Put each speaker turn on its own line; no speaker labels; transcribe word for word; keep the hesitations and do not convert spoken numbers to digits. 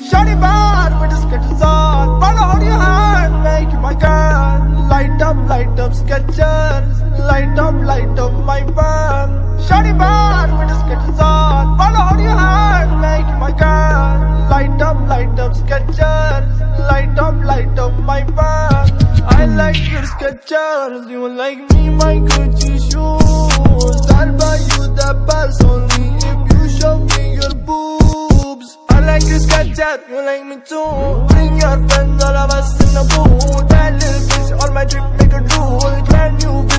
Shawty bad with the Skechers on. Wanna hold your hand, make you my girl. Light up, light up Skechers. Light up, light up my van. Shawty bad with the Skechers on. Wanna hold your hand, make you my girl. Light up, light up Skechers. Light up, light up my van. I like your Skechers, you like me, my Gucci shoes. I'll buy you the pants only if you show me your boobs. I like your Skechers, you like me too. Bring your friends, all of us in the booth. That little bitch on my trip, make a drool. Can you